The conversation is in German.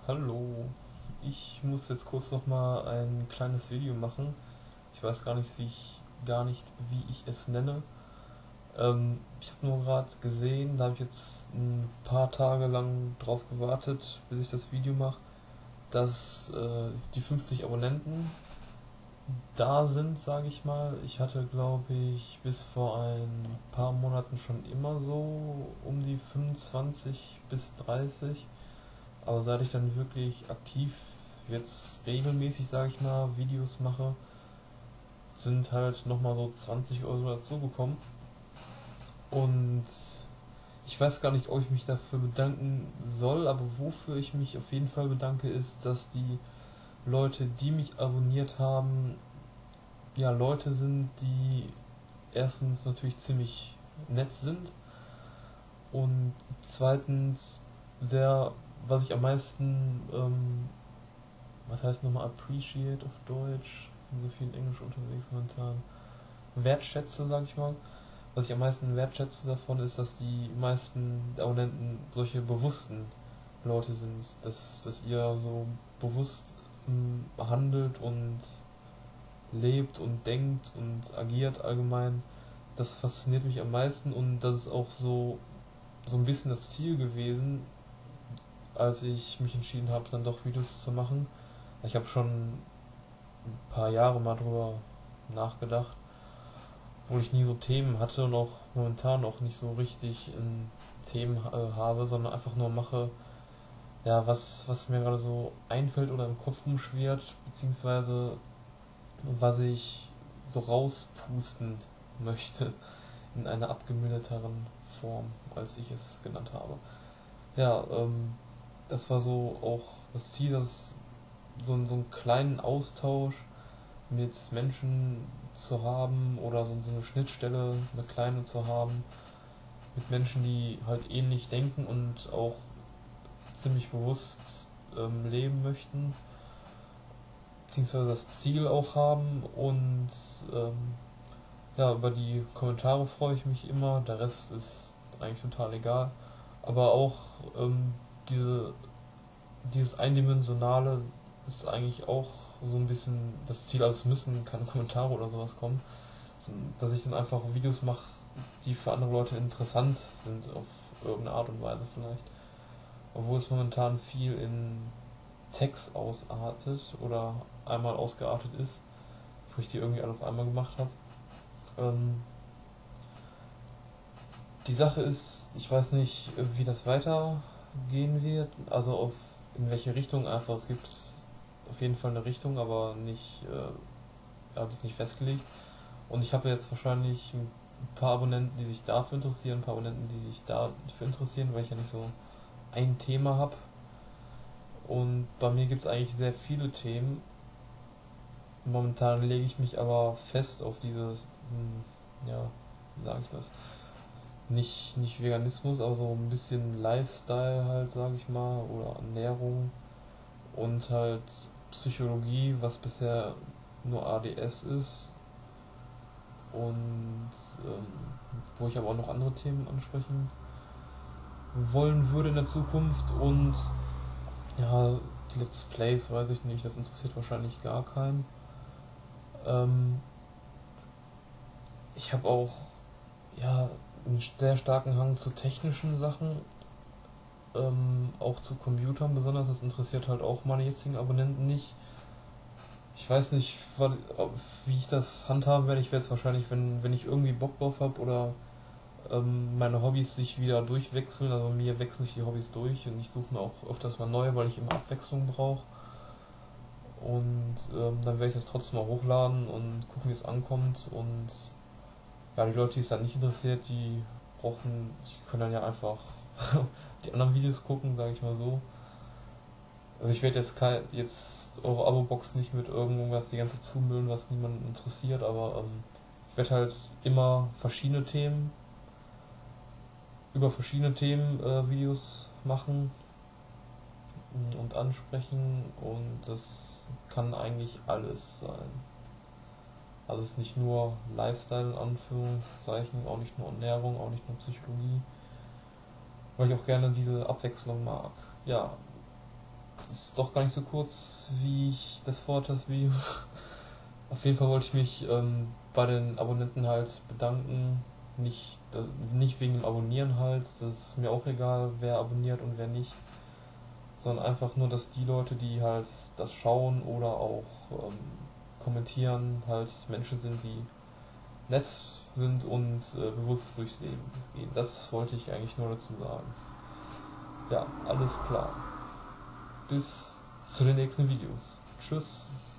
Hallo, ich muss jetzt kurz noch mal ein kleines Video machen. Ich weiß gar nicht, wie ich es nenne. Ich habe nur gerade gesehen, da habe ich jetzt ein paar Tage lang drauf gewartet, bis ich das Video mache, dass die 50 Abonnenten da sind, sage ich mal. Ich hatte, glaube ich, bis vor ein paar Monaten schon immer so um die 25 bis 30. Aber seit ich dann wirklich aktiv jetzt regelmäßig, sage ich mal, Videos mache, sind halt nochmal so 20 oder so dazugekommen. Und ich weiß gar nicht, ob ich mich dafür bedanken soll, aber wofür ich mich auf jeden Fall bedanke, ist, dass die Leute, die mich abonniert haben, ja, Leute sind, die erstens natürlich ziemlich nett sind und zweitens sehr, was ich am meisten was heißt nochmal appreciate auf Deutsch? Ich bin so viel in Englisch unterwegs momentan. Wertschätze, sag ich mal. Was ich am meisten wertschätze davon ist, dass die meisten Abonnenten solche bewussten Leute sind. Dass ihr so bewusst handelt und lebt und denkt und agiert allgemein. Das fasziniert mich am meisten und das ist auch so ein bisschen das Ziel gewesen, als ich mich entschieden habe, dann doch Videos zu machen. Ich habe schon paar Jahre mal drüber nachgedacht, wo ich nie so Themen hatte und auch momentan auch nicht so richtig in Themen habe, sondern einfach nur mache, ja, was mir gerade so einfällt oder im Kopf rumschwirrt, beziehungsweise was ich so rauspusten möchte in einer abgemilderteren Form, als ich es genannt habe. Ja, das war so auch das Ziel, dass so einen kleinen Austausch mit Menschen zu haben oder so eine Schnittstelle, eine kleine zu haben, mit Menschen, die halt ähnlich denken und auch ziemlich bewusst leben möchten, beziehungsweise das Ziel auch haben und ähm, ja, über die Kommentare freue ich mich immer, der Rest ist eigentlich total egal, aber auch ähm, diese, dieses Eindimensionale ist eigentlich auch so ein bisschen das Ziel, also es müssen keine Kommentare oder sowas kommen, dass ich dann einfach Videos mache, die für andere Leute interessant sind, auf irgendeine Art und Weise vielleicht. Obwohl es momentan viel in Text ausartet oder einmal ausgeartet ist, wo ich die irgendwie alle auf einmal gemacht habe. Ähm, die Sache ist, ich weiß nicht, wie das weitergehen wird, also in welche Richtung einfach. Es gibt auf jeden Fall eine Richtung, aber nicht, habe es nicht festgelegt. Und ich habe jetzt wahrscheinlich ein paar Abonnenten, die sich dafür interessieren, ein paar Abonnenten, die sich dafür interessieren, weil ich ja nicht so ein Thema habe. Und bei mir gibt es eigentlich sehr viele Themen. Momentan lege ich mich aber fest auf dieses, ja, wie sage ich das? Nicht Veganismus, aber so ein bisschen Lifestyle halt, sage ich mal, oder Ernährung und halt Psychologie, was bisher nur ADS ist und wo ich aber auch noch andere Themen ansprechen wollen würde in der Zukunft und ja, Let's Plays, weiß ich nicht, das interessiert wahrscheinlich gar keinen. Ähm, ich habe auch ja einen sehr starken Hang zu technischen Sachen, auch zu Computern besonders, das interessiert halt auch meine jetzigen Abonnenten nicht. Ich weiß nicht, wie ich das handhaben werde. Ich werde es wahrscheinlich, wenn ich irgendwie Bock drauf habe oder meine Hobbys sich wieder durchwechseln. Also mir wechseln sich die Hobbys durch und ich suche mir auch öfters mal neue, weil ich immer Abwechslung brauche. Und dann werde ich das trotzdem mal hochladen und gucken, wie es ankommt. Und ja, die Leute, die es dann nicht interessiert, die können dann ja einfach die anderen Videos gucken, sage ich mal so. Also ich werde jetzt eure Abo-Box nicht mit irgendwas die ganze Zeit zumüllen, was niemanden interessiert, aber ich werde halt immer über verschiedene Themen Videos machen und ansprechen und das kann eigentlich alles sein. Also es ist nicht nur Lifestyle in Anführungszeichen, auch nicht nur Ernährung, auch nicht nur Psychologie, weil ich auch gerne diese Abwechslung mag. Ja, ist doch gar nicht so kurz, wie ich das vorhatte, das Video. Auf jeden Fall wollte ich mich bei den Abonnenten halt bedanken. Nicht wegen dem Abonnieren halt, das ist mir auch egal, wer abonniert und wer nicht. Sondern einfach nur, dass die Leute, die halt das schauen oder auch kommentieren, halt Menschen sind, die nett sind und bewusst durchs Leben gehen. Das wollte ich eigentlich nur dazu sagen. Ja, alles klar. Bis zu den nächsten Videos. Tschüss.